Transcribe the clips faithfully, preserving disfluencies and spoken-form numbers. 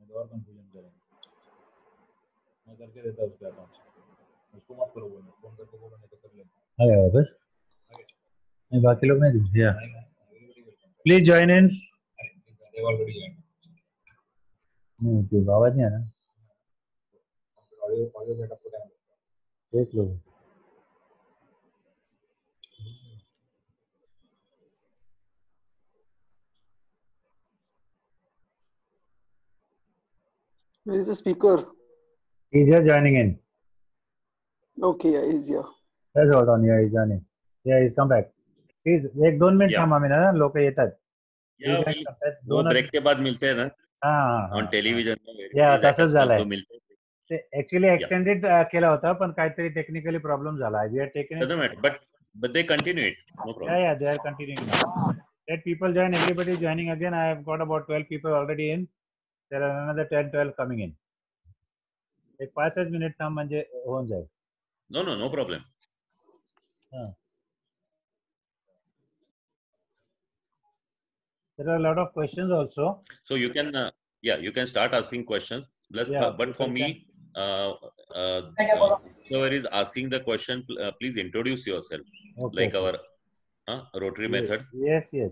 और कंफ्यूजन करेंगे। मैं करके देता उसके अकाउंट से, उसको मत करो, बोलो फोन करके बोलो, नहीं तो कर लेना। आ गया वापस? नहीं, बाकी लोग नहीं दिखे यार। Please join in. Already join. नहीं तो आवाज नहीं आ रहा। ऑडियो ऑडियो सेटअप को टाइम देख लो। Where is the speaker? He's just joining in. Okay, yeah, he's here. Let's hold on. Yeah, he's joining. Yeah, he's come back. Please, एक दोन मिनट थांबा मी ना लोक येतात. या वो ब्रेक के बाद मिलते हैं ना ऑन टेलिव्हिजन. या तसंच झालंय. ते ऍक्च्युअली एक्सटेंडेड केला होता पण काहीतरी टेक्निकली प्रॉब्लेम झाला. We are taking it but but they continue it, no problem. Yeah, yeah, they are continuing now. Let people join. Everybody is joining again. I have got about twelve people already in. There are another ten, twelve coming in. एक पाचच minute थांब म्हणजे होऊन जाईल. No, no, no problem. हाँ. There are a lot of questions also. So you can, uh, yeah, you can start asking questions. Plus, Yeah, but for me, uh, uh, uh, whoever is asking the question, uh, please introduce yourself, okay, like okay. our uh, rotary yes, method. Yes, yes.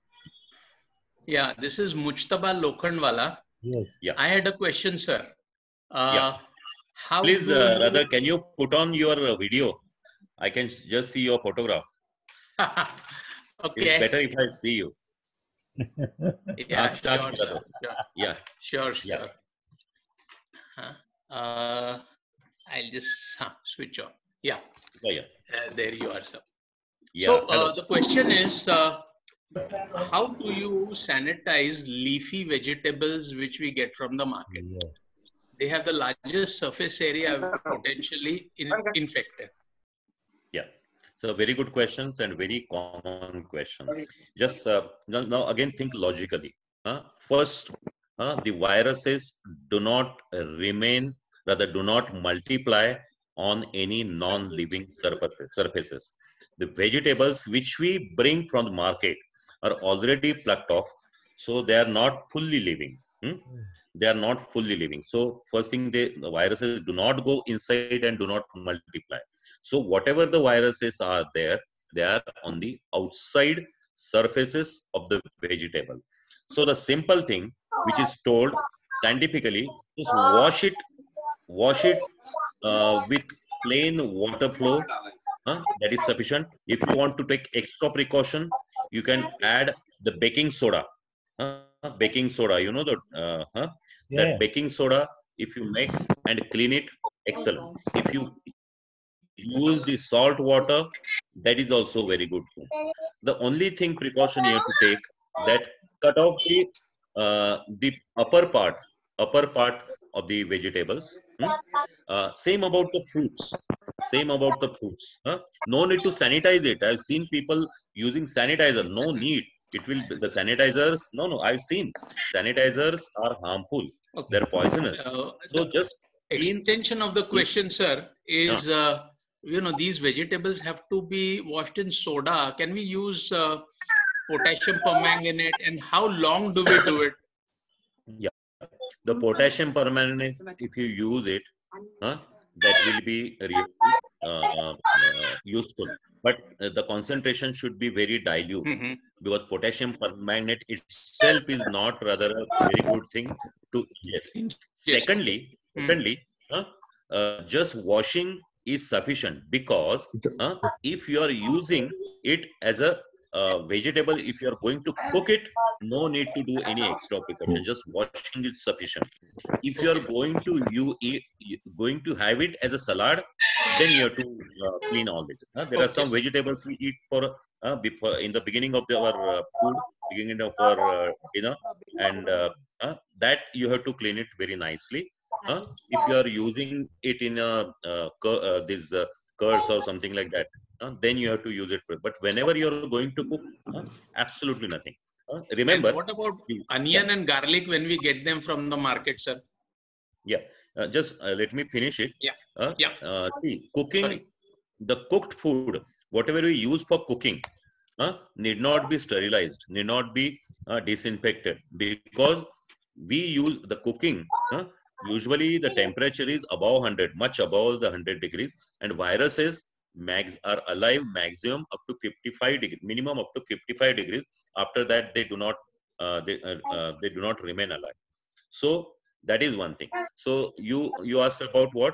Yeah, this is Mujtaba Lokhandwala. Yes. Yeah. I had a question, sir. Uh, yeah. How please, do uh, you... rather, can you put on your uh, video? I can just see your photograph. Okay. It's better if I see you. Yeah, sure, sure, sure. Yeah. Sure, sure. Yeah. Huh? Uh, I'll just huh, switch on. Yeah. Yeah, yeah. Uh, there you are, sir. Yeah. So uh, the question is, uh, how do you sanitize leafy vegetables which we get from the market? Yeah. They have the largest surface area, potentially in, infected. Yeah. So very good questions and very common question. Just uh, now again think logically. Uh, first, uh, the viruses do not remain, rather do not multiply on any non-living surfaces. surfaces. The vegetables which we bring from the market are already plucked off, so they are not fully living. Hmm? They are not fully living. So first thing, they, the viruses do not go inside and do not multiply. So whatever the viruses are there, they are on the outside surfaces of the vegetable. So the simple thing which is told scientifically is wash it, wash it uh, with plain water flow. Huh? That is sufficient. If you want to take extra precaution, you can add the baking soda. Uh, baking soda, you know that uh, huh? Yeah. That baking soda, if you make and clean it, excellent. If you use the salt water, that is also very good. The only thing precaution you have to take, that cut off the uh, the upper part, upper part of the vegetables. Hmm? Uh, same about the fruits. Same about the fruits. Huh? No need to sanitize it. I've seen people using sanitizer. No need. It will the sanitizers. No, no. I've seen sanitizers are harmful. Okay. They're poisonous. Uh, so just extension of the question, sir, is yeah. uh, you know, these vegetables have to be washed in soda. Can we use uh, potassium permanganate, and how long do we do it? Yeah, the potassium permanganate, if you use it, huh, that will be really uh, uh, useful. But uh, the concentration should be very dilute, mm-hmm. because potassium permanganate itself is not rather a very good thing to ingest. Yes. Secondly, mm. secondly, huh, uh, just washing is sufficient, because uh, if you are using it as a uh, vegetable, if you are going to cook it, no need to do any extra precaution. Just washing is sufficient. If you are going to you eat, going to have it as a salad, then you have to uh, clean all it. Uh, there okay. are some vegetables we eat for uh, before in the beginning of the, our uh, food, beginning of our uh, dinner, and uh, uh, that you have to clean it very nicely. Uh, if you are using it in a uh, uh, this uh, curds or something like that, uh, then you have to use it. But whenever you are going to cook, uh, absolutely nothing. Uh, remember. And what about you, onion yeah. and garlic when we get them from the market, sir? Yeah, uh, just uh, let me finish it. Yeah. Uh, yeah. Uh, see, cooking, Sorry. the cooked food, whatever we use for cooking, uh, need not be sterilized, need not be uh, disinfected, because we use the cooking, huh? Usually the temperature is above one hundred, much above the one hundred degrees, and viruses max are alive maximum up to fifty-five degrees, minimum up to fifty-five degrees. After that, they do not uh, they uh, uh, they do not remain alive. So that is one thing. So you you asked about what?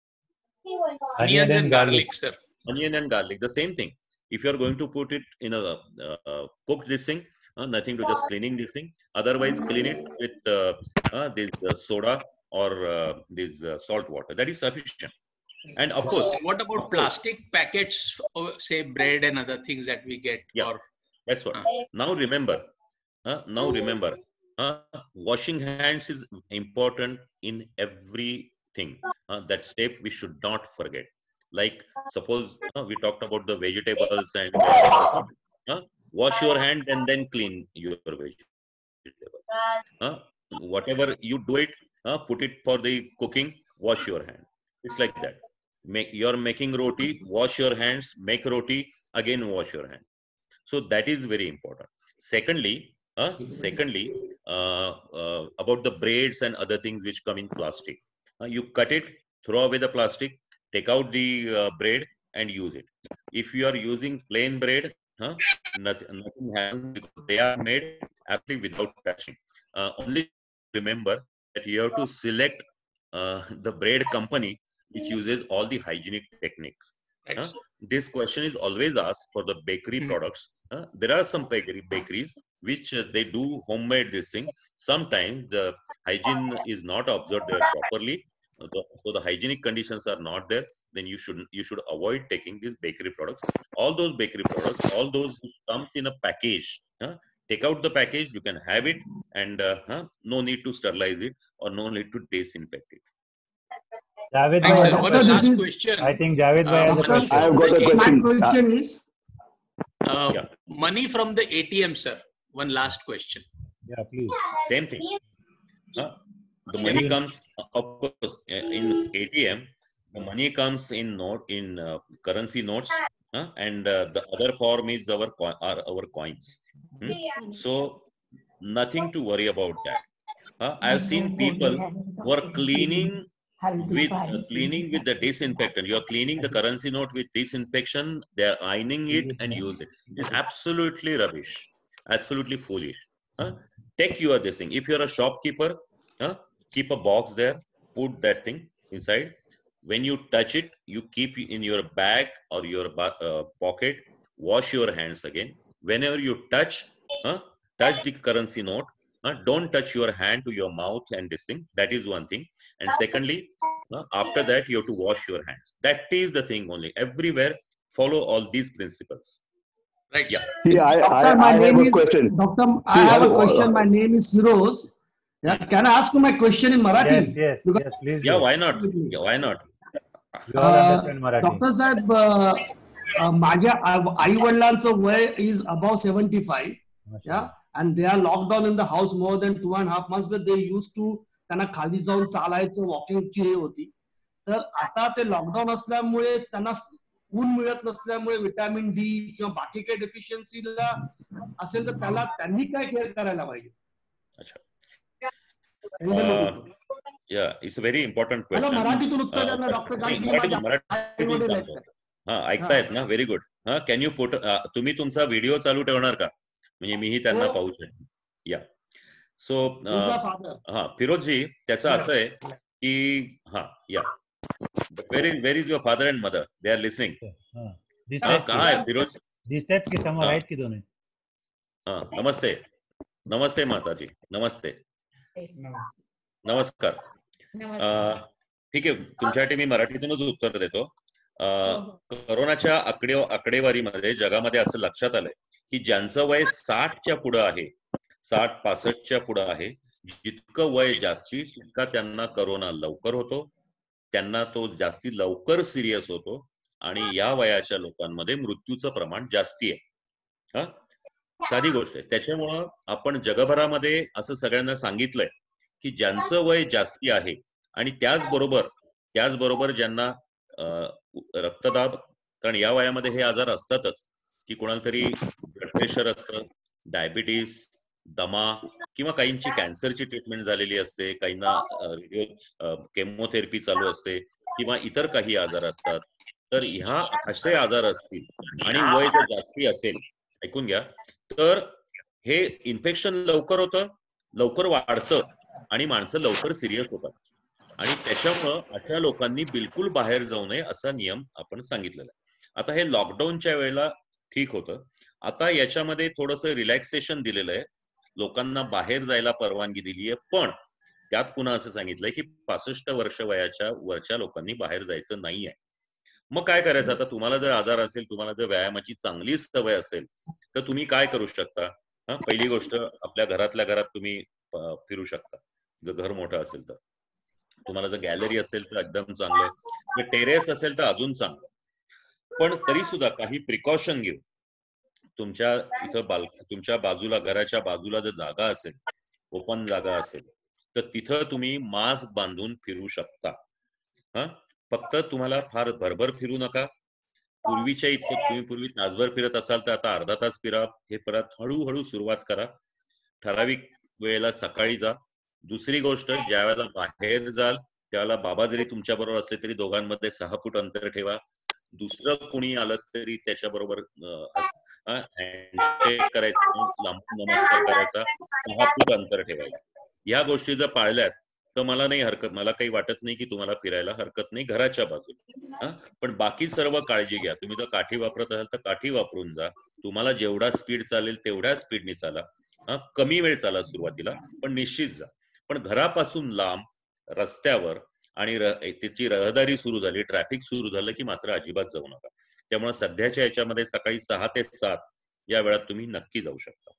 Onions and garlic, sir. Onion and garlic, the same thing. If you are going to put it in a uh, uh, cook this thing, uh, nothing to just cleaning this thing. Otherwise, clean it with uh, uh, this uh, soda or uh, this uh, salt water. That is sufficient. And of course, what about plastic packets, of, say bread and other things that we get? Yeah, or, that's what. uh, Now remember, uh, now remember, uh, washing hands is important in everything. Uh, that step we should not forget. Like suppose uh, we talked about the vegetables and uh, uh, wash your hand and then clean your vegetable. Uh, whatever you do it, uh, put it for the cooking, wash your hand. It's like that. Make you're making roti, wash your hands, make roti, again wash your hand. So that is very important. Secondly, uh, secondly, uh, uh, about the breads and other things which come in plastic. Uh, you cut it, throw away the plastic, take out the uh, bread and use it. If you are using plain bread, huh, nothing, nothing happens because they are made actually without touching. Uh, only remember that you have to select uh, the bread company which uses all the hygienic techniques. right. Uh, this question is always asked for the bakery Hmm. products. Uh, there are some bakery bakeries which uh, they do homemade this thing. Sometimes the hygiene is not observed there properly, uh, so, so the hygienic conditions are not there. Then you should you should avoid taking these bakery products. All those bakery products, all those comes in a package. Uh, take out the package, you can have it, and uh, uh, no need to sterilize it or no need to disinfect it. Javed Thanks, bhai sir. has a One question. last is- question. I think Javed bhai Uh, has a money question. I have from got the a A T M. question. My Uh, question is, Uh, Yeah. money from the A T M, sir. One last question. Yeah, please. Same thing. Huh? The money comes, of course, uh, in A T M. The money comes in note in uh, currency notes, huh? And uh, the other form is our co- are our coins. Hmm? So nothing to worry about that. Uh, I have seen people who are cleaning with uh, cleaning with the disinfectant. You are cleaning the currency note with disinfection. They are ironing it and use it. It's absolutely rubbish. Absolutely foolish. Huh? Take your this thing. If you are a shopkeeper, huh? Keep a box there. Put that thing inside. When you touch it, you keep it in your bag or your ba- uh, pocket. Wash your hands again. Whenever you touch, huh? touch the currency note. Uh, don't touch your hand to your mouth and this thing. That is one thing. And secondly, uh, after that, you have to wash your hands. That is the thing only. Everywhere, follow all these principles. Right, Yeah. sir. See, I, Doctor, I, my I have name a is question. Doctor. I See, have a hello. question. My name is Firoz. Yeah, can I ask you my question in Marathi? Yes, yes, Because- yes, please Yeah, do. why not? Yeah, why not? You all Uh, understand Marathi. Doctor साहेब uh, माझ्या आई वडिलांचं वय is above seventy five या and they are lockdown in the house more than two and half months but they use to त्यांना खाली जाऊन चालायचं वॉकिंगची हे होती तर आता ते लॉकडाऊन असल्यामुळे त्यांना ऊन मिळत नसल्यामुळे विटॅमिन डी किंवा बाकी काही डेफिशियन्सीला असेल तर त्याला त्यांनी काय केअर करायला पाहिजे अच्छा. Uh, yeah, it's a very important hello question. मराठीतून उत्तर Uh, द्या ना डॉक्टर नाही, कारण की मराठीतून माझ्या मराठीतून आई-वडील सांगतो. आहेत. हा, ऐकतायत ना? Very good. हा, कॅन यू पुट तुम्ही तुमचा व्हिडिओ चालू ठेवणार का? म्हणजे मीही त्यांना हो. पाहू शकेन. या सो तुझा father. हा, फिरोजजी, त्याचं असं आहे की हा या very where is your father and mother? They are listening. हाँ, दिसतायत कहा आहे की फिरोज? दिसतायत की समोर हा. आहेत की दोन्ही? हा, नमस्ते. नमस्ते माताजी. नमस्ते. नमस्कार. अं, ठीक आहे, तुमच्यासाठी मी मराठीतूनच उत्तर देतो. अं, कोरोनाच्या आकडे आकडेवारीमध्ये जगामध्ये असं लक्षात आलंय की ज्यांचं वय साठच्या पुढं आहे, साठ पासष्टच्या पुढं आहे, जितकं वय जास्ती तितका त्यांना कोरोना लवकर होतो, त्यांना तो जास्ती लवकर सिरियस होतो आणि या वयाच्या लोकांमध्ये मृत्यूचं प्रमाण जास्ती आहे. हा, साधी गोष्ट आहे. त्याच्यामुळं आपण जगभरामध्ये असं सगळ्यांना सांगितलंय की ज्यांचं वय जास्ती आहे आणि त्याचबरोबर त्याचबरोबर ज्यांना रक्तदाब, कारण या वयामध्ये हे आजार असतातच की कोणाला तरी ब्लड प्रेशर असतं, डायबिटीस, दमा किंवा काहींची कॅन्सरची ट्रीटमेंट झालेली असते, काहींना रेडिओ केमोथेरपी चालू असते किंवा इतर काही आजार असतात. तर ह्या असे आजार असतील आणि वय जर जास्ती असेल, ऐकून घ्या, तर हे इन्फेक्शन लवकर होतं, लवकर वाढतं आणि माणसं लवकर सिरियस होतात. आणि त्याच्यामुळं अशा लोकांनी बिलकुल बाहेर जाऊ नये असा नियम आपण सांगितलेला आहे. आता हे लॉकडाऊनच्या वेळेला ठीक होतं. आता याच्यामध्ये थोडंसं रिलॅक्सेशन दिलेलं आहे, लोकांना बाहेर जायला परवानगी दिली आहे, पण त्यात पुन्हा असं सांगितलंय की पासष्ट वर्ष वयाच्या वरच्या लोकांनी बाहेर जायचं नाहीये. मग काय करायचं? आता तुम्हाला जर आजार असेल, तुम्हाला जर व्यायामाची चांगली सवय असेल, तर तुम्ही काय करू शकता? हा, पहिली गोष्ट, आपल्या घरातल्या घरात तुम्ही फिरू शकता, जर घर मोठं असेल तर. तुम्हाला जर गॅलरी असेल तर एकदम चांगलं, जर टेरेस असेल तर अजून चांगलं. पण तरी सुद्धा काही प्रिकॉशन घेऊ. तुमच्या इथं बाल तुमच्या बाजूला, घराच्या बाजूला जर जागा असेल, ओपन जागा असेल, तर तिथं तुम्ही मास्क बांधून फिरू शकता. हा, फक्त तुम्हाला फार भरभर फिरू नका. पूर्वीच्या इतकं तुम्ही पूर्वी तासभर फिरत असाल तर आता अर्धा तास फिरा. हे परत हळूहळू सुरुवात करा. ठराविक वेळेला सकाळी जा. दुसरी गोष्ट, ज्या वेळेला बाहेर जाल त्यावेळेला बाबा जरी तुमच्या बरोबर असले तरी दोघांमध्ये सहा फूट अंतर ठेवा. दुसरं कोणी आलं तरी त्याच्या बरोबर हँडशेक करायचं, लांबून नमस्कार करायचा, सहा फूट अंतर ठेवायचं. या गोष्टी जर पाळल्यात तर मला नाही हरकत, मला काही वाटत नाही की तुम्हाला फिरायला हरकत नाही घराच्या बाजूला. हा, पण बाकी सर्व काळजी घ्या. तुम्ही जर काठी वापरत असाल तर काठी वापरून जा. तुम्हाला जेवढा स्पीड चालेल तेवढ्या स्पीडने चाला. हा, कमी वेळ चाला सुरुवातीला, पण निश्चित जा. पण घरापासून लांब रस्त्यावर आणि त्याची रहदारी सुरू झाली, ट्रॅफिक सुरू झालं की मात्र अजिबात जाऊ नका. त्यामुळे सध्याच्या याच्यामध्ये सकाळी सहा ते सात या वेळात तुम्ही नक्की जाऊ शकता.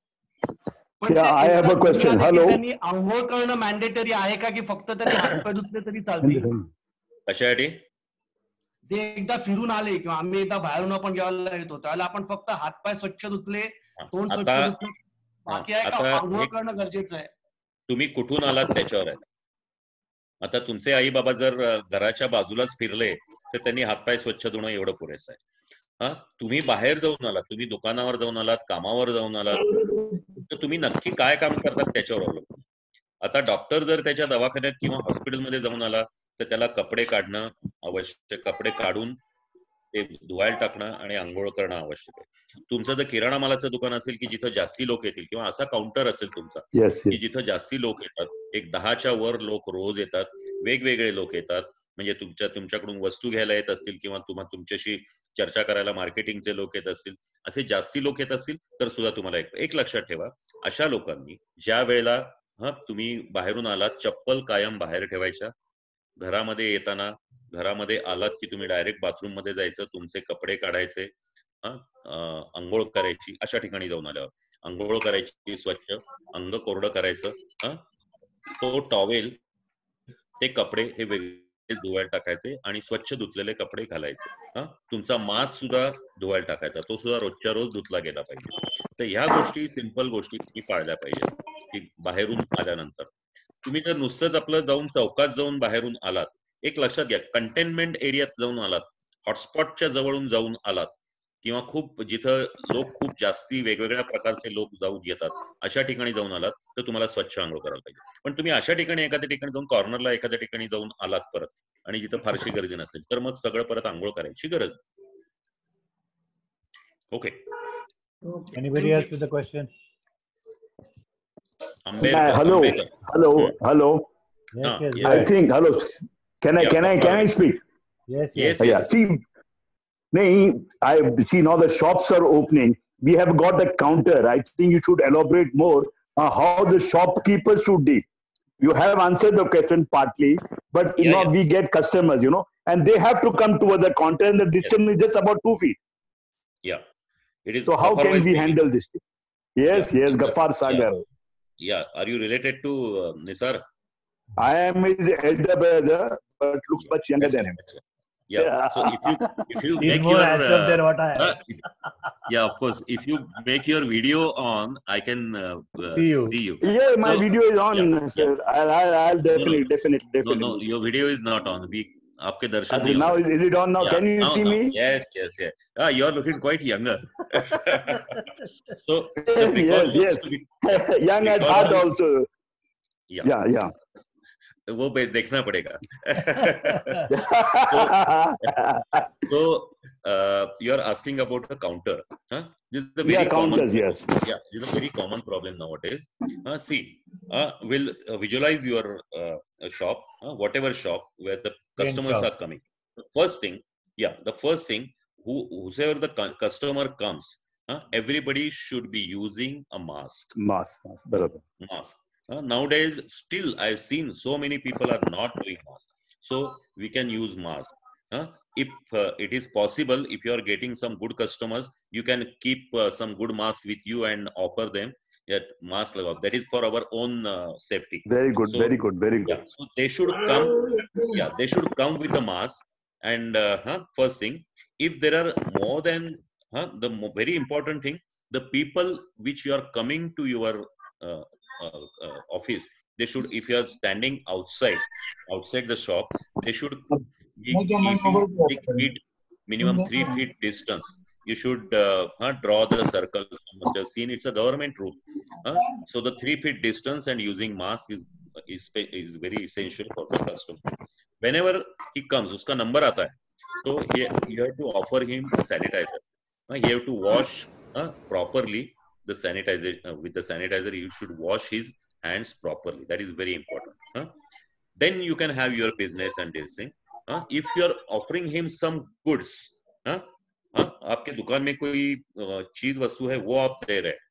I have a question. Hello, त्यांनी आंघोळ करणं मॅन्डेटरी आहे का, की फक्त त्यांनी हातपाय धुतले तरी चालतील? कशासाठी? ते एकदा फिरून आले किंवा आम्ही एकदा बाहेरून आपण जेव्हा येतो त्यावेळेला आपण फक्त हातपाय स्वच्छ धुतले, तोंड स्वच्छ धुतले, बाकी आहे का आंघोळ करणं गरजेचं आहे? तुम्ही कुठून आलात त्याच्यावर आहे. आता तुमचे आई बाबा जर घराच्या बाजूलाच फिरले तर त्यांनी हातपाय स्वच्छ धुणं एवढं पुरेसं आहे. हा, तुम्ही बाहेर जाऊन आलात, तुम्ही दुकानावर जाऊन आलात, कामावर जाऊन आलात, तर तुम्ही नक्की काय काम करतात त्याच्यावर अवलंबून. आता डॉक्टर जर त्याच्या दवाखान्यात किंवा हॉस्पिटलमध्ये जाऊन आला तर त्याला कपडे काढणं आवश्यक, कपडे काढून ते धुवायला टाकणं आणि आंघोळ करणं आवश्यक आहे. तुमचं जर किराणा मालाचं दुकान असेल की जिथं जास्ती लोक येतील, किंवा असा काउंटर असेल तुमचा की जिथं जास्ती लोक येतात, एक दहाच्या वर लोक रोज येतात, वेगवेगळे लोक येतात, म्हणजे तुमच्या तुमच्याकडून वस्तू घ्यायला येत असतील किंवा तुम्हाला तुमच्याशी चर्चा करायला मार्केटिंगचे लोक येत असतील, असे जास्ती लोक येत असतील तर सुद्धा तुम्हाला एक, एक लक्षात ठेवा, अशा लोकांनी ज्या वेळेला हा तुम्ही बाहेरून आलात, चप्पल कायम बाहेर ठेवायच्या. घरामध्ये येताना, घरामध्ये आलात की तुम्ही डायरेक्ट बाथरूम मध्ये जायचं, तुमचे कपडे काढायचे, हा, अंघोळ करायची. अशा ठिकाणी जाऊन आल्यावर अंघोळ करायची, स्वच्छ अंग कोरडं करायचं. हा, तो टॉवेल, ते कपडे हे वेगळे धुवायला टाकायचे आणि स्वच्छ धुतलेले कपडे घालायचे. हा, तुमचा मास्क सुद्धा धुवायला टाकायचा, तो सुद्धा रोजच्या रोज धुतला गेला पाहिजे. तर ह्या गोष्टी, सिंपल गोष्टी तुम्ही पाळल्या पाहिजे की बाहेरून आल्यानंतर. तुम्ही जर नुसतंच आपलं जाऊन चौकात जाऊन बाहेरून आलात, एक लक्षात घ्या, कंटेनमेंट एरियात जाऊन आलात, हॉटस्पॉटच्या जवळून जाऊन आलात, किंवा खूप जिथं लोक खूप जास्ती वेगवेगळ्या प्रकारचे लोक जाऊन येतात अशा ठिकाणी जाऊन आलात तर तुम्हाला स्वच्छ आंघोळ करायला पाहिजे. पण तुम्ही अशा ठिकाणी एखाद्या ठिकाणी जाऊन कॉर्नरला एखाद्या ठिकाणी जाऊन आलात परत आणि जिथं फारशी गर्दी नसेल तर मग सगळं परत आंघोळ करायची गरज. Okay. Anybody else with a question? Ambedkar, hello, Ambedkar. hello, Hmm. hello. Yes, Ah, yes. yes. I think hello. Can I Yeah, can I can I speak? Yes, Yes, yes. Uh, yeah. See, nay, I see now the shops are opening. We have got the counter. I think you should elaborate more on how the shopkeepers should deal. You have answered the question partly, but you Yeah, know yeah. we get customers, you know, and they have to come towards the counter, and the distance is just about two feet. Yeah. It is. So how can we speaking. handle this thing? Yes, Yeah. yes, Ghaffar Sagar. Yeah. Yeah. Are you related to uh, Nisar? I am his elder brother, but looks much younger than him. Yeah. So if you if you He's make more your handsome uh, than what I am. uh, if, yeah, of course. If you make your video on, I can uh, uh, See you. see you. Yeah, my So, video is on, yeah, sir. yeah. I'll, I'll, I'll definitely, No, no. definitely, No, definitely. no, your video is not on. We आपके दर्शन Okay, नहीं now हो रहे. is it on now? Yeah, Can you now, see now. me? Yes, yes, yes. Ah, you are looking quite younger. So the Yes, yes, precautions. yes. Young at heart precautions- also. Yeah. Yeah, yeah. वो पे देखना पड़ेगा. So uh, you are asking about a counter. Huh? This is a very Yeah, common. counters, yes. Yeah, this is a very common problem nowadays. Uh, see, uh, we'll uh, visualize your uh, shop, uh, whatever shop where the customers shop. are coming. The first thing, yeah, the first thing, who whoever the cu- customer comes, uh, everybody should be using a mask. Mask, mask, barabar. Mask. Uh, nowadays, still I've seen so many people are not doing mask. So we can use mask. Uh, if uh, it is possible, if you are getting some good customers, you can keep uh, some good masks with you and offer them that mask. That is for our own uh, safety. Very good, So, very good, very good. yeah, so they should come. Yeah, they should come with a mask. And uh, huh, first thing, if there are more than huh, the mo- very important thing, the people which you are coming to your uh, uh, uh, office, they should, if you are standing outside, outside the shop, they should be keeping six feet, minimum three feet distance. You should uh, huh, draw the circle. You must have seen it's a government rule. Huh? So the three feet distance and using mask is is is very essential for the customer. Whenever he comes, uska number aata hai. So he, you have to offer him a sanitizer. Uh, you have to wash uh, properly the sanitizer uh, with the sanitizer. You should wash his hands properly. That is very important. Huh? Then you can have your business and this thing. Uh, if you are offering him some goods, uh, uh, आपके दुकान में कोई uh, चीज वस्तु है वो आप दे रहे हैं.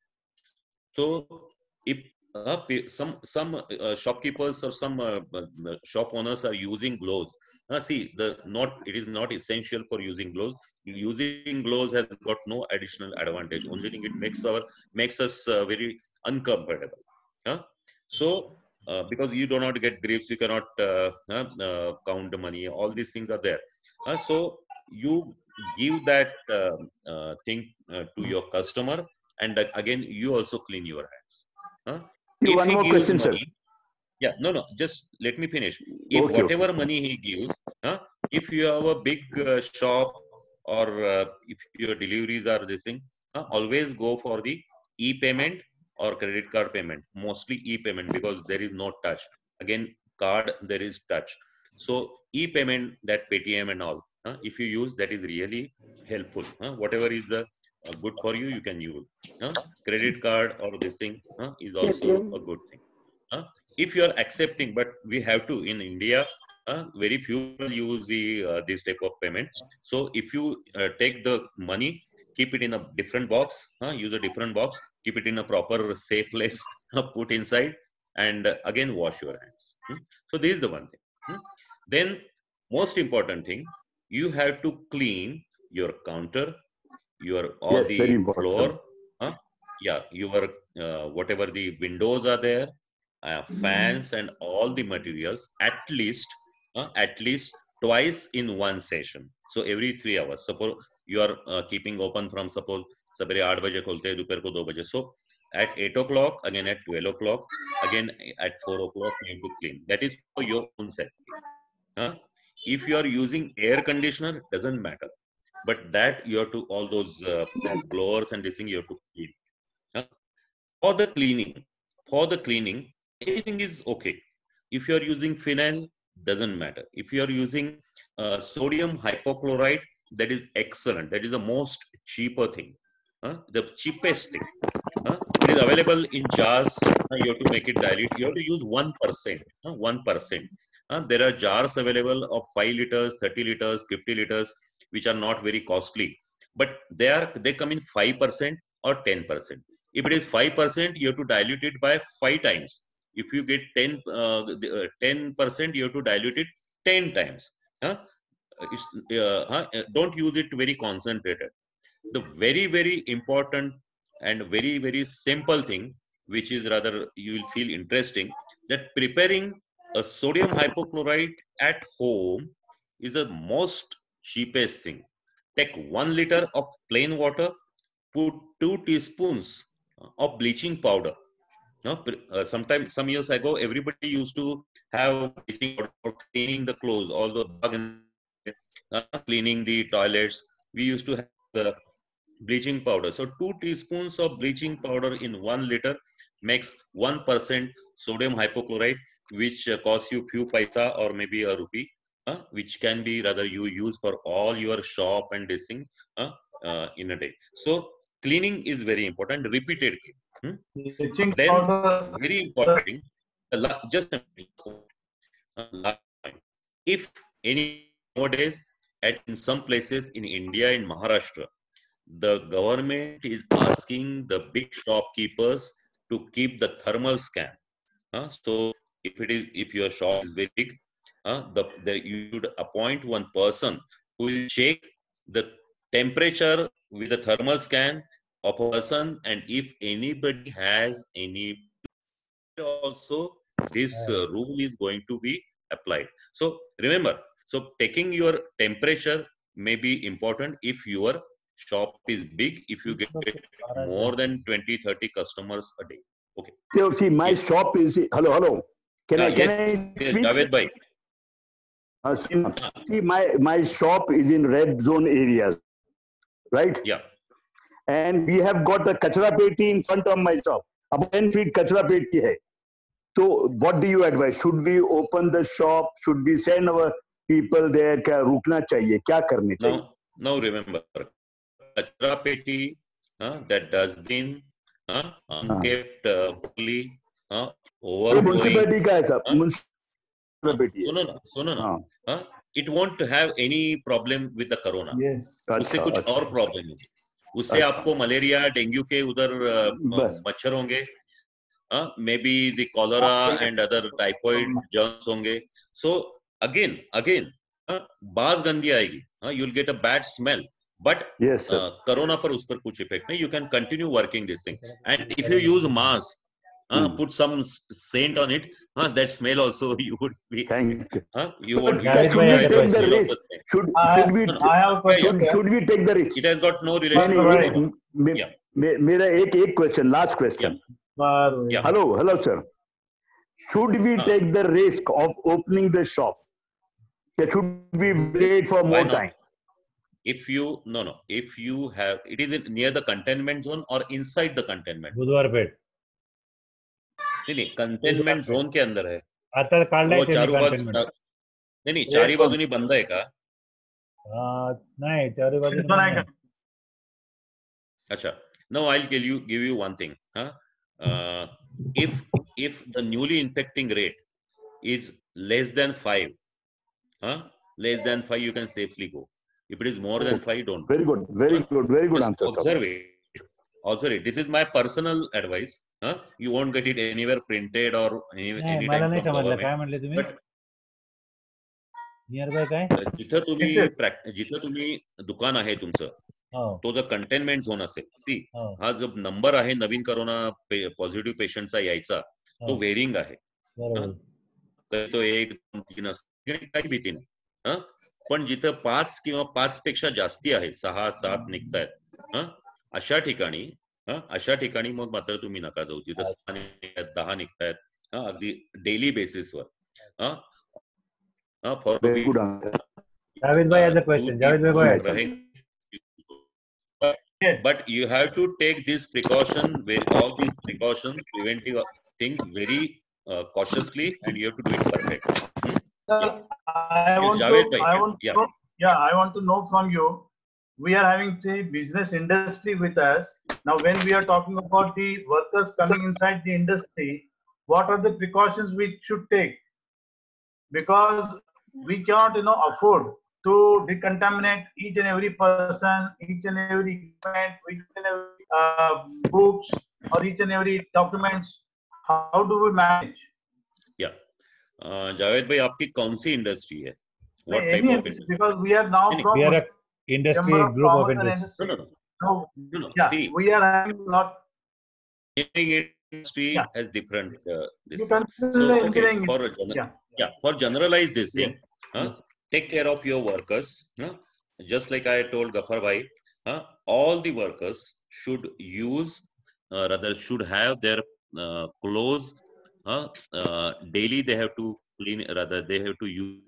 So if uh, pe- some some uh, shopkeepers or some uh, uh, shop owners are using gloves. Uh, see, the not it is not essential for using gloves. Using gloves has got no additional advantage. Only thing it makes our makes us uh, very uncomfortable. Huh? So uh, because you do not get grips, you cannot uh, uh, uh, count the money. All these things are there. Uh, so you give that uh, uh, thing uh, to your customer. And uh, again, you also clean your hands. Huh? See, If one he more gives question, money, sir. yeah, no, no, just let me finish. If Okay, whatever okay. money he gives, huh, if you have a big uh, shop or uh, if your deliveries are this thing, huh, always go for the e-payment or credit card payment. Mostly e-payment because there is no touch. Again, card there is touch. So e-payment, that Paytm and all, huh, if you use, that is really helpful. Huh? Whatever is the uh, good for you, you can use. Huh? Credit card or this thing huh, is also a good thing. Huh? If you are accepting, but we have to in India, uh, very few people use the uh, this type of payment. So if you uh, take the money, keep it in a different box, uh, use a different box, keep it in a proper safe place, uh, put inside, and uh, again wash your hands. Hmm? So this is the one thing. Hmm? Then most important thing, you have to clean your counter, your all Yes, very the important. floor, huh? Yeah, your uh, whatever the windows are there, uh, fans and all the materials at least uh, at least twice in one session. So every three hours. Suppose you are uh, keeping open from suppose sabere eight baje kholte hai, dophar ko two baje. So at eight o'clock, again at twelve o'clock, again at four o'clock, you have to clean. That is for your own safety. Huh? If you are using air conditioner, doesn't matter. But that you have to all those uh, blowers and this thing you have to clean. Huh? For the cleaning, for the cleaning, anything is okay. If you are using phenyl, doesn't matter. If you are using uh, sodium hypochlorite, that is excellent. That is the most cheaper thing, huh? The cheapest thing. Huh? It is available in jars. Uh, you have to make it dilute. You have to use one percent. Uh, one percent. Uh, there are jars available of five liters, thirty liters, fifty liters, which are not very costly. But they are they come in five percent or ten percent. If it is five percent, you have to dilute it by five times. If you get ten percent, you have to dilute it ten times. Huh? It's, uh, huh? Don't use it very concentrated. The very, very important and very, very simple thing, which is rather you will feel interesting, that preparing a sodium hypochlorite at home is the most cheapest thing. Take one liter of plain water, put two teaspoons of bleaching powder, No, pre- uh, sometime some years ago, everybody used to have bleaching powder for cleaning the clothes, all the bug and, uh, cleaning the toilets. We used to have the bleaching powder. So two teaspoons of bleaching powder in one liter makes one percent sodium hypochlorite, which uh, costs you few paisa or maybe a rupee, uh, which can be rather you use for all your shop and this thing uh, uh, in a day. So cleaning is very important. Repeated. Hmm? Bleaching Then powder. very important thing. the la- Just a minute. Uh, last point. If any nowadays at in some places in India, in Maharashtra, the government is asking the big shopkeepers to keep the thermal scan. Uh, so if it is if your shop is very big, uh, the, the you should appoint one person who will check the temperature with the thermal scan of a person, and if anybody has any also this uh, rule is going to be applied. So remember, so taking your temperature may be important if your shop is big, if you get more than twenty thirty customers a day. Okay. So, see, my Yes. shop is hello, hello. Can Uh, I can yes, I yes, speak? Javed bhai. Uh, see, see, my my shop is in red zone areas, right? Yeah. And we have got a kachra peti in front of my shop. About ten feet kachra peti hai. So, what do you advise? Should we open the shop? Should we send our people there? क्या रुकना चाहिए? क्या करने चाहिए? Now, now remember, kachra peti, uh, that dustbin, uh, unkept uh, properly, uh, overflowing. Municipality का है सब. Huh? Municipality. सुनो ना, सुनो ना. हाँ. Huh? It won't have any problem with the corona. Yes. उससे अच्छा, कुछ अच्छा. और प्रॉब्लम है. उससे अच्छा. आपको मलेरिया, डेंगू के उधर uh, बस. मच्छर होंगे. Uh, maybe the cholera and other typhoid germs होंगे. So again, again, uh, बाज गंदी आएगी. Uh, you'll get a bad smell. But Yes, sir. uh, corona पर उस पर कुछ effect नहीं. You can continue working this thing. And if you use mask, uh, Hmm. put some scent on it. Uh, that smell also you would be. Thank you. Uh, you But won't. can you should we enjoy the take the smell of risk? the scent. Should I, should we No, no. I have a question. should should we take the risk? It has got no नहीं relation to नहीं corona. एक मे- Yeah. मे- मेरा एक एक question last question Yeah. Hello hello sir should we Huh. take the risk of opening the shop or should we wait for Why more not? time? If you no no if you have it is in, near the containment zone or inside the containment. बुधवार पेठ नहीं नहीं containment zone के अंदर है. आता काढलाय वो त्यांनी चारू बाजू कंटेनमेंट नहीं नहीं चारी बाजूनी बंद आहे का? नाही चारी बाजू अच्छा. Now I'll tell you give you one thing. Huh? Uh, if if the newly infecting rate is less than five, huh? Less than five you can safely go. If it is more than five, don't. Very good, very good, very good Just answer. observe it. Observe it. This is my personal advice. Huh? You won't get it anywhere printed or any, नाही any मला time नाही from समजलं government. काय म्हणले तुम्ही But near by काय जिथं तुम्ही प्रॅक- जिथं तुम्ही दुकान आहे तुमचं हो तो जर कंटेनमेंट झोन असेल सी हो हा जो नंबर आहे नवीन करोना पॉझिटिव्ह पेशंटचा यायचा तो हो वेरिंग आहे. बरोबर कधी तो एक दोन तीन असतो काही भीती नाही. हं? पण जिथं पाच किंवा पाच पेक्षा जास्ती आहे सहा सात निघतायत हं? अशा ठिकाणी हं? अशा ठिकाणी मग मात्र तुम्ही नका जाऊ. जिथं सहा निघतायत दहा निघतायत हं? अगदी डेली बेसिसवर for Very good answer. Javed भाई has a question. जावेद भाई go ahead. But you have to take this precaution, where all these precautions, preventive things very uh, cautiously, and you have to do it perfect. Hmm? Sir, I Yes, want Javed to, bhai. I want Yeah. to, yeah, I want to know from you. We are having the business industry with us. Now, when we are talking about the workers coming inside the industry, what are the precautions we should take? Because we cannot, you know, afford to decontaminate each and every person, each and every equipment, each and every uh, books, or each and every documents. How do we manage? Yeah. Uh, Javed bhai, आपकी कौन सी industry है? What Any type of industry, industry? because we are now Any- from We are a industry Chamber of group of Commerce and industry. No, Industry. no, no. No, No, no. yeah, See, we are having a lot. engineering industry Yeah. has different. Uh, this You thing. consider So, okay, engineering. for a gener- Yeah. yeah, for generalize this thing, Yeah. huh? Yes. Take care of your workers. Huh? Just like I told Gafar bhai, huh? All the workers should use, uh, rather should have their uh, clothes, uh, uh, daily they have to clean, rather they have to use,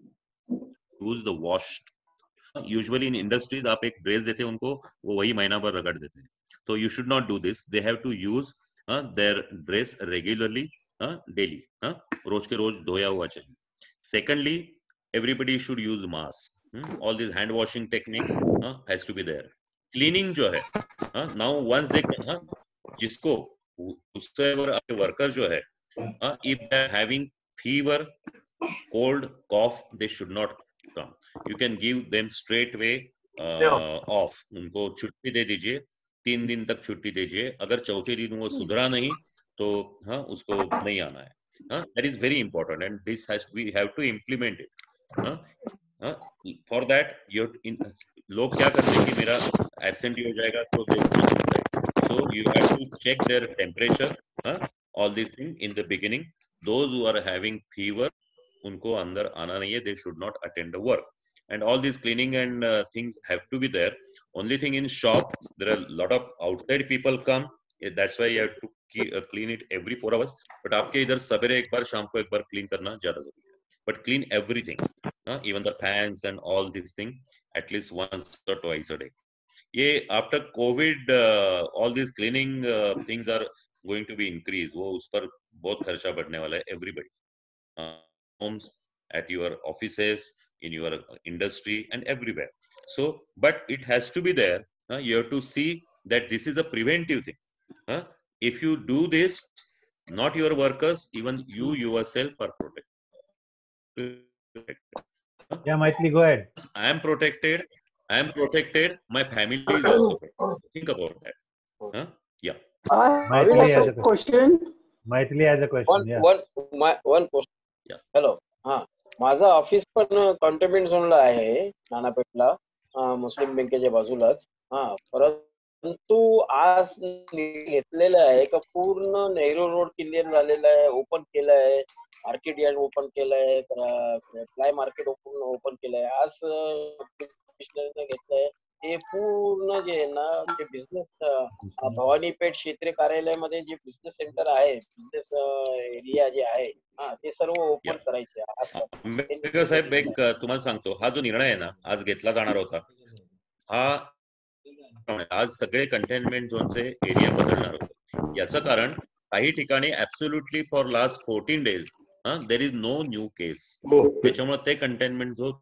use the washed. Usually in industries आप एक dress देते हैं उनको, वो वही महीना भर रगड़ देते हैं. So you should not do this. They have to use uh, their dress regularly, uh, daily. Uh, रोज के रोज धोया हुआ चाहिए. Secondly, everybody should use mask. Hmm? All these hand washing techniques uh, has to be there. Cleaning जो है, uh, now once they uh, जिसको whosoever worker जो है, uh, if they are having fever, cold, cough, they should not come. You can give them straight away uh, off. उनको छुट्टी दे दीजिए, तीन दिन तक छुट्टी दीजिए. अगर चौथे दिन वो सुधरा नहीं तो हाँ उसको नहीं आना है. हाँ, that is very important, and this has we have to implement it. हाँ, हाँ, for that you in लोग क्या करते हैं कि मेरा absent हो जाएगा so they will come inside. So you have to check their temperature. हाँ, all these things in the beginning. Those who are having fever, उनको अंदर आना नहीं है. They should not attend the work. And all these cleaning and uh, things have to be there. Only thing in shop, there are a lot of outside people come. That's why you have to keep, uh, clean it every four hours. But आपके इधर सवेरे एक बार, शाम को एक बार clean करना ज़्यादा जरूरी है. But clean everything, uh, even the fans and all these things, at least once or twice a day. ये after COVID, uh, all these cleaning uh, things are going to be increased. वो उस पर बहुत खर्चा बढ़ने वाला है. Everybody, uh, homes, at your offices, in your industry, and everywhere. So, but it has to be there. Uh, you have to see that this is a preventive thing. Uh, if you do this, not your workers, even you yourself are protected. Uh, Yeah, Maitli, go ahead. I am protected. I am protected. My family is also protected. Think about that. Uh, yeah. I Maitli have has a a question. Maitli has a question. One, Yeah. one, my, one question. Yeah. Hello. हा, माझा office पण containment झोनला आहे नानापेठला, मुस्लिम बँकेच्या बाजूलाच. हा, परंतु आज घेतलेलं आहे का पूर्ण नेहरू रोड क्लिअर झालेला आहे, ओपन केलं आहे, मार्केट यार्ड ओपन केलं आहे, फ्लाय मार्केट ओपन ओपन केलं आहे. आज घेतलंय हे पूर्ण जे आहे ना, जे बिझनेस भवानी पेठ क्षेत्रीय कार्यालयामध्ये जे बिझनेस सेंटर आहे, बिझनेस एरिया जे आहे, हा, ते सर्व ओपन करायचे. आंबेडकर साहेब, एक तुम्हाला सांगतो, हा जो निर्णय आहे ना आज घेतला जाणार होता, हा आज सगळे कंटेनमेंट झोनचे एरिया बदलणार होते. याचं कारण काही ठिकाणी absolutely for last fourteen days there is no new case, त्याच्यामुळे ते कंटेनमेंट झोन.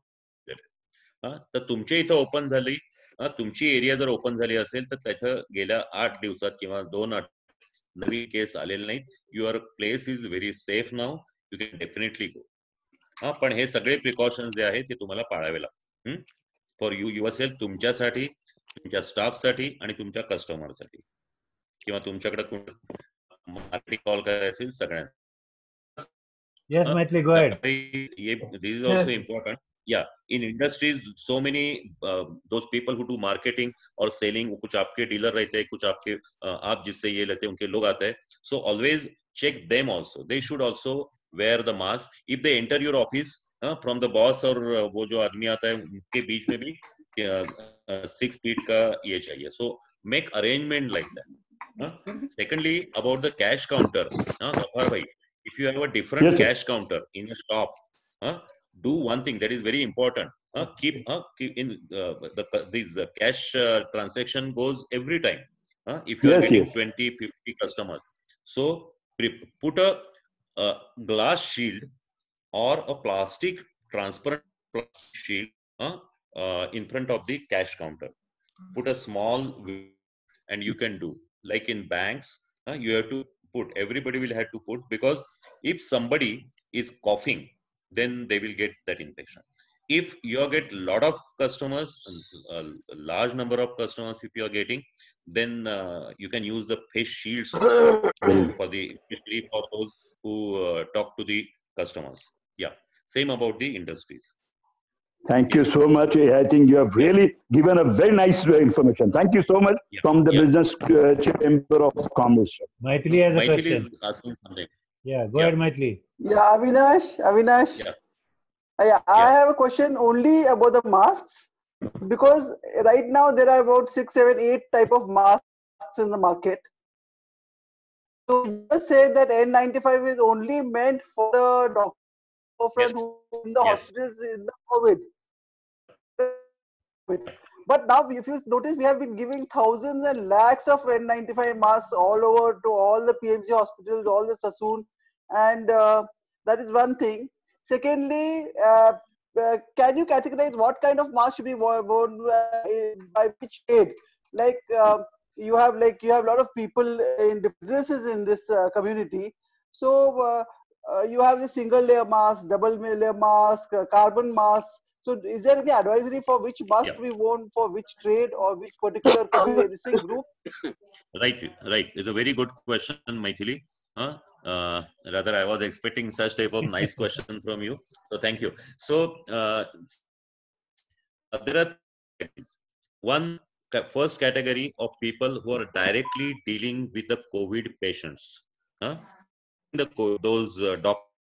तर तुमच्या इथं ओपन झाली, तुमची एरिया जर ओपन झाली असेल तर त्याचं गेल्या आठ दिवसात किंवा दोन आठ नवी केस आलेले नाहीत. Your place is very safe now, you can definitely go. हा, पण हे सगळे प्रिकॉशन्स जे आहेत ते तुम्हाला पाळावे लागतात फॉर यू युअर सेल्फ, तुमच्यासाठी, तुमच्या स्टाफसाठी आणि तुमच्या कस्टमरसाठी, किंवा तुमच्याकडे मार्केटिंग कॉल करायचे सगळ्यांना. Yes, Maitli, go ahead. This is also important. Yeah, in industries, so many uh, those people who do marketing or selling, कुछ आपके डीलर रहते हैं, कुछ आपके uh, आप जिससे ये लेते हैं उनके लोग आते हैं. So always check them also. They should also wear the mask. If they enter your office, uh, from the boss और uh, वो जो आदमी आता है उनके बीच में भी six feet का ये चाहिए. So make arrangement like that. Uh, secondly, about the cash counter, uh, bhai, if you have a different yes, cash counter in a shop, uh, do one thing that is very important. Uh, keep, uh, keep in uh, the this the cash uh, transaction goes every time. Uh, if you yes, are getting yes. twenty, fifty customers, so put a, a glass shield or a plastic transparent plastic shield uh, uh, in front of the cash counter. Put a small, and you can do like in banks. Uh, you have to put. Everybody will have to put, because if somebody is coughing, then they will get that infection. If you get a lot of customers, a large number of customers, if you are getting, then uh, you can use the face shields for the, especially for those who uh, talk to the customers. Yeah, same about the industries. Thank you so much. I think you have really given a very nice information. Thank you so much yeah. from the yeah. Business uh, Chamber of Commerce. Maitli has a Maitli question. Is asking something. Yeah, go yeah. ahead, Maitli. Yeah, Avinash, Avinash. Yeah. I, I yeah. have a question only about the masks, because right now there are about six, seven, eight type of masks in the market. you just said that N ninety-five is only meant for the doctor Yes. who in the Yes. hospitals in the COVID. But now, if you notice, we have been giving thousands and lakhs of N ninety-five masks all over to all the P M C hospitals, all the Sassoon, and uh, that is one thing. Secondly, uh, uh, can you categorize what kind of mask should be worn uh, by which trade? Like uh, you have, like you have a lot of people in businesses in this uh, community. So uh, uh, you have the single layer mask, double layer mask, uh, carbon mask. So is there any advisory for which mask Yeah. to be worn for which trade or which particular risk group? Right, right. It's a very good question, Maithili. Huh? Uh, rather, I was expecting such type of nice question from you. So thank you. So uh, there are one first category of people who are directly dealing with the COVID patients. Huh? The those uh,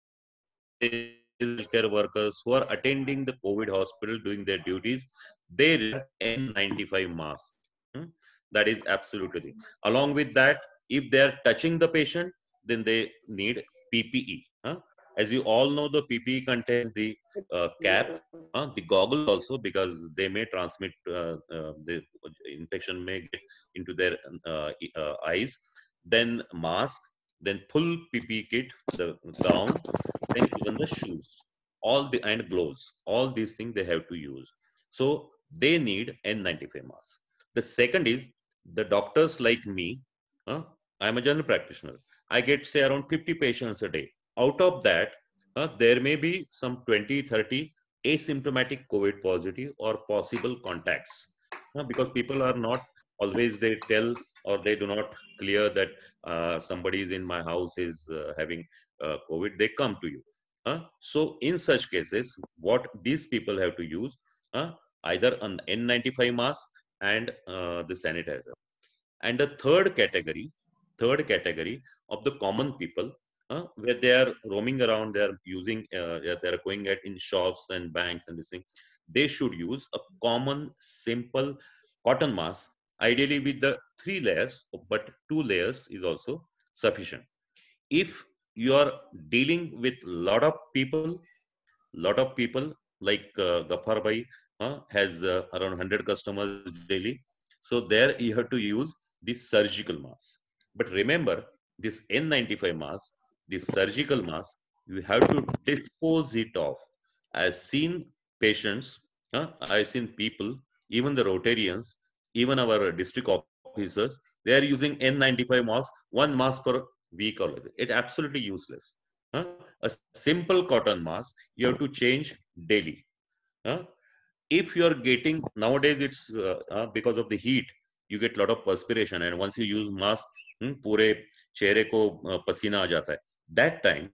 doctors, healthcare workers who are attending the COVID hospital doing their duties, they wear N ninety-five masks. Hmm? That is absolutely. Along with that, if they are touching the patient, then they need P P E. Huh? As you all know, the P P E contains the uh, cap, uh, the goggles also, because they may transmit uh, uh, the infection may get into their uh, uh, eyes. Then mask, then full P P E kit, the gown, then even the shoes, all the and gloves. All these things they have to use. So they need N ninety-five mask. The second is the doctors like me. Uh, I'm a general practitioner. I get say around fifty patients a day. Out of that, uh, there may be some twenty, thirty asymptomatic COVID positive or possible contacts, uh, because people are not always, they tell or they do not clear that uh, somebody is in my house is uh, having uh, COVID, they come to you. Uh, so in such cases, what these people have to use, uh, either an N ninety-five mask and uh, the sanitizer. And the third category, third category of the common people, uh, where they are roaming around, they are using, uh, they are going at in shops and banks and this thing, they should use a common, simple cotton mask, ideally with the three layers, but two layers is also sufficient. If you are dealing with lot of people, lot of people like uh, Ghaffar Bhai uh, has uh, around one hundred customers daily. So there you have to use this surgical mask. But remember, this N ninety-five mask, this surgical mask, you have to dispose it off. I've seen patients, uh, I've seen people, even the Rotarians, even our district officers, they are using N ninety-five masks, one mask per week or it's absolutely useless. Huh? A simple cotton mask you have to change daily. Huh? If you are getting, nowadays it's uh, uh, because of the heat, you get a lot of perspiration, and once you use mask, hmm, पूरे चेहरे को uh, पसीना आ जाता है. That time,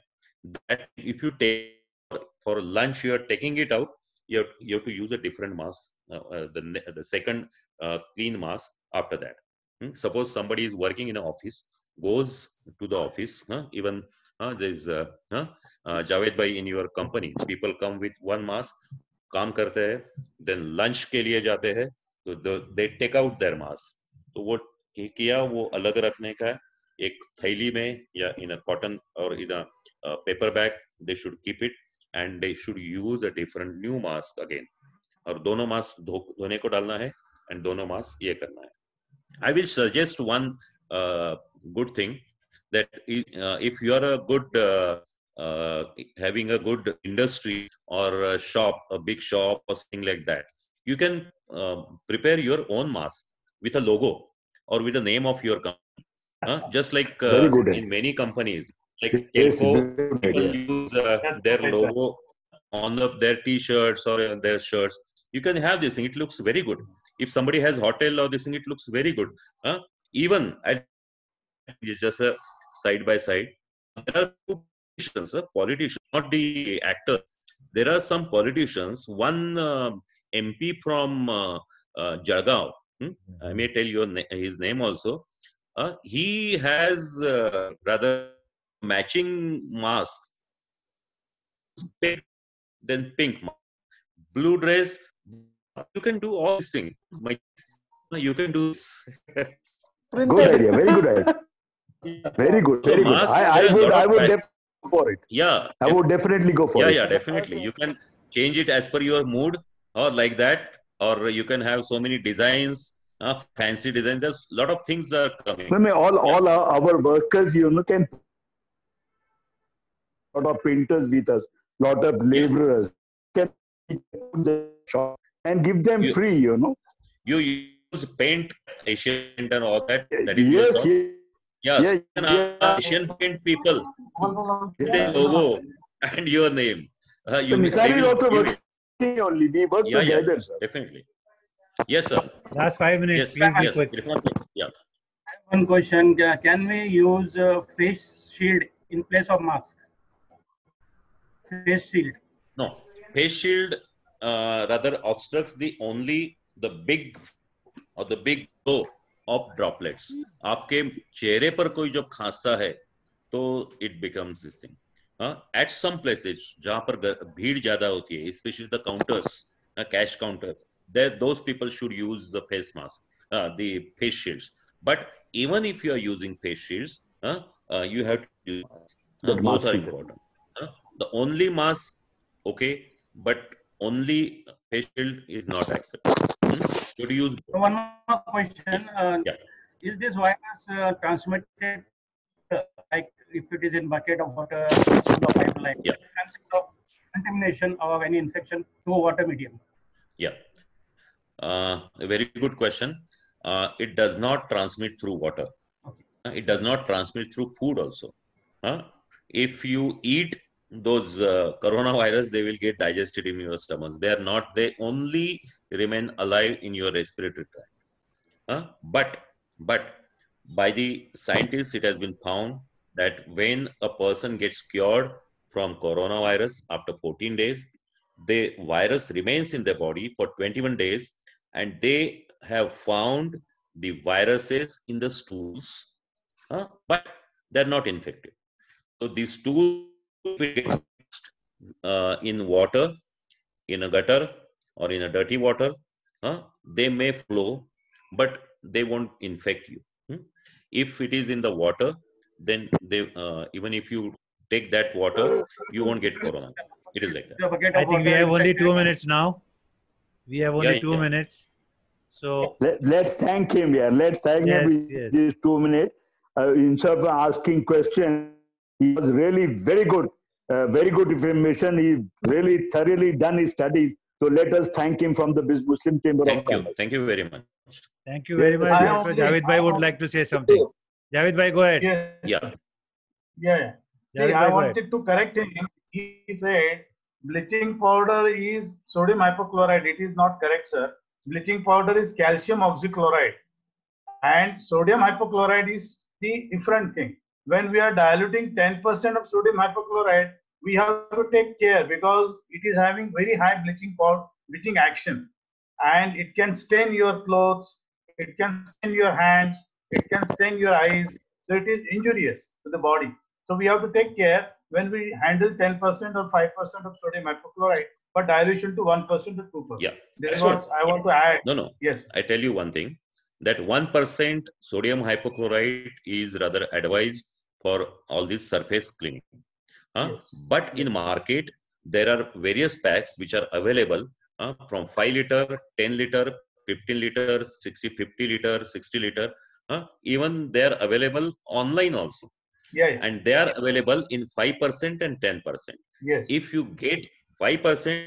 that if you take for lunch, you are taking it out, you have, you have to use a different mask, uh, uh, the, the second uh, clean mask after that. Hmm? Suppose somebody is working in an office, goes to the office, huh? even uh, there is uh, uh, uh, Javed bhai in your company, people come with one mask, काम करते हैं, then lunch के लिए जाते हैं, तो the, they take out their mask. तो वो किया वो अलग रखने का है, एक थैली में या in a cotton or in a uh, paper bag, they should keep it, and they should use a different new mask again. और दोनों मास्क धोने को डालना है, and दोनों मास्क ये करना है. I will suggest one uh, good thing, that uh, if you are a good uh, uh, having a good industry or a shop, a big shop or something like that, you can uh, prepare your own mask with a logo or with the name of your company. Uh, just like uh, in many companies, like Yes, Telco, people use uh, their logo on the, their T-shirts or uh, their shirts. You can have this thing; it looks very good. If somebody has hotel or this thing, it looks very good. Uh, even at just a side by side, there are two politicians, uh, politicians, not the actor. There are some politicians. One uh, M P from uh, uh, Jalgaon, hmm? I may tell you na his name also. Uh, he has uh, rather matching mask, pink, then pink mask, blue dress. You can do all these things. You can do this. Good idea, very good idea. Very good, So very good. mask, I, I there are a would, lot I of would types. definitely go for it. Yeah, I would definitely go for yeah, it. yeah, definitely. You can change it as per your mood or like that, or you can have so many designs, uh, fancy designs. There's a lot of things are coming. No, no, all, Yeah. all our, our workers, you know, can lot of painters with us, lot of laborers can put the shop and give them You- free, you know. You use paint, Asian paint and all that. That is your Yes, job. yes, Yes. yeah, And, yeah. uh, Asian paint people, their logo and your name. Uh, you So may- Nisar they is will also give it. working only. We work Yeah, yeah, together, yeah, sir. definitely. Yes, sir. Last five minutes, Yes, please be yes. quick. Irfan, yeah. One question: ca- Can we use uh, face shield in place of mask? Face shield. No, face shield uh, rather obstructs the only the big or the big flow of droplets. आपके चेहरे पर कोई जब खांसता है तो it becomes this thing. Uh, at some places जहाँ पर ग- भीड़ ज्यादा होती है, especially the counters, uh, cash counters, there those people should use the face mask, uh, the face shields. But even if you are using face shields, uh, uh, you have to use masks. Uh, That both mask are is there. important. Uh, the only mask, okay, but only face shield is not acceptable. Hmm? You to use So one more question: uh, Yeah. Is this virus uh, transmitted uh, like if it is in bucket of water through a pipeline? Yeah. Concept of contamination or any infection through a water medium. Yeah, uh, a very good question. Uh, it does not transmit through water. Okay. Uh, It does not transmit through food also. Huh? If you eat those uh, coronavirus, they will get digested in your stomach. They are not, they only remain alive in your respiratory tract. Huh? But, but by the scientists, it has been found that when a person gets cured from coronavirus after fourteen days, the virus remains in their body for twenty-one days, and they have found the viruses in the stools, huh? But they're not infected. So these stools uh, in water, in a gutter or in a dirty water, huh? They may flow, but they won't infect you. Hmm? If it is in the water, then they uh, even if you take that water, you won't get corona. It is like that. The bucket I of think we water have only infected. two minutes now. We have only Yeah, two yeah. minutes. So Let, let's thank him here. Let's thank Yes, him with yes. these two minutes. Uh, instead of asking questions, he was really very good. Uh, very good information. He really thoroughly done his studies. So let us thank him from the Muslim Chamber Thank of you. Commerce. Thank you very much. thank you very Yes, much. yes. Doctor Javed Bhai would like to say something. Javed Bhai, go ahead. Yes. Yeah. Yeah, yeah. See, Javed I bhai, go wanted to correct him. He said bleaching powder is sodium hypochlorite. It is not correct, sir. Bleaching powder is calcium oxychloride. And sodium hypochlorite is the different thing. When we are diluting ten percent of sodium hypochlorite, we have to take care because it is having very high bleaching powder, bleaching action. And it can stain your clothes, it can stain your hands, it can stain your eyes. So it is injurious to the body. So we have to take care when we handle ten percent or five percent of sodium hypochlorite, but dilution to one percent or two percent. Yeah. This is That's what I want to add. No, no. Yes. I tell you one thing, that one percent sodium hypochlorite is rather advised for all this surface cleaning. Huh? Yes. But in market, there are various packs which are available uh, from five liter, ten liter, fifteen liter, sixty, fifty liter, sixty liter. Uh, even they are available online also. Yeah, yeah. And they are available in five percent and ten percent. Yes. If you get five percent,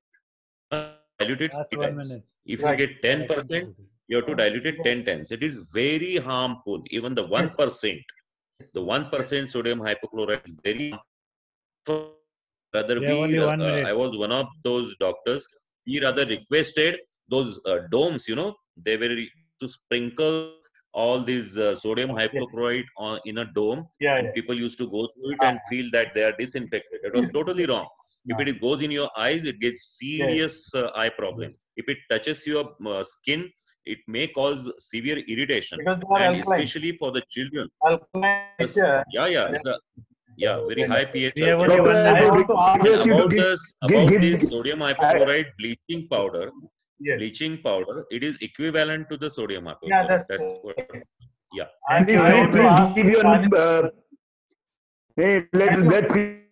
uh, dilute it Last three one times. minute. If Right. you get ten percent, you have to dilute it ten times. It is very harmful. Even the one percent, the one percent sodium hypochlorite is very harmful. Rather, We have we, only uh, one minute. I was one of those doctors. He rather requested those uh, domes, you know, they were to sprinkle all these uh, sodium hypochlorite on, in a dome. Yeah, And yeah. people used to go through it and feel that they are disinfected. It was totally wrong. If it goes in your eyes, it gets serious uh, eye problem. If it touches your uh, skin, it may cause severe irritation, Because they are and alkaline. especially for the children. Alkaline Yes. nature. Yeah, yeah, it's a yeah very high pH. We have alkaline. only one Doctor, I minute. would want to request you to About give, this, give, about give, this sodium hypochlorite bleaching powder, Yes. bleaching powder, it is equivalent to the sodium Yeah, hypochlorite. that's That's what. Yeah. Please, please, please give your. Uh, hey, let let.